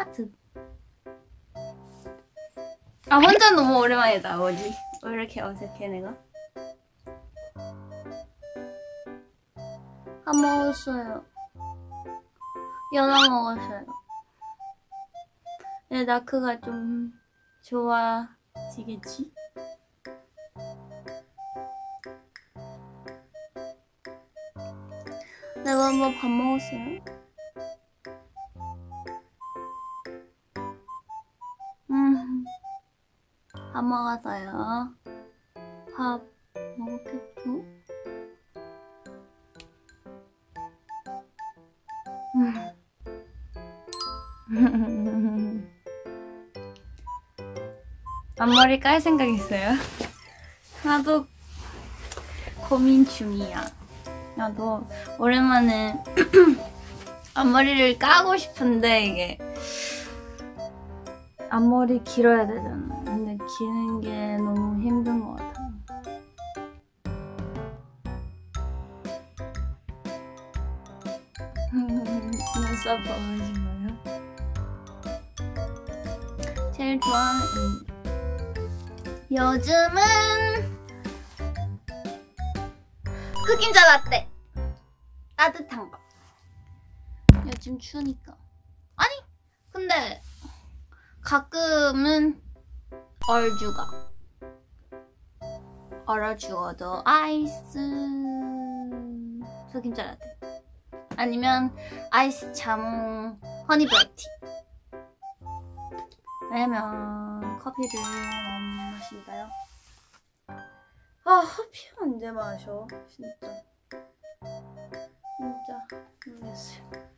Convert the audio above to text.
하트. 아 혼자 너무 오랜만이다. 뭐지? 왜 이렇게 어색해 내가? 밥 먹었어요. 연어 먹었어요. 내 나크가 좀 좋아지겠지? 내가 한번 밥 먹었어요. 밥 먹었어요. 밥 먹었겠죠? 앞머리 깔 생각 있어요? 나도 고민 중이야. 나도 오랜만에 앞머리를 까고 싶은데 이게 앞머리 길어야 되잖아. 근데 기는 게 너무 힘든 것 같아. 눈썹 보여주지 마요. 제일 좋아하는 요즘은 흑임자 라떼 따뜻한 거. 요즘 추우니까. 아니 근데 가끔은 얼어 죽어도 아이스 흑임자 라떼 아니면 아이스 자몽 허니 블랙티. 왜냐면 커피를 너무 마시니까요. 아 커피 언제 마셔? 진짜 모르겠어요.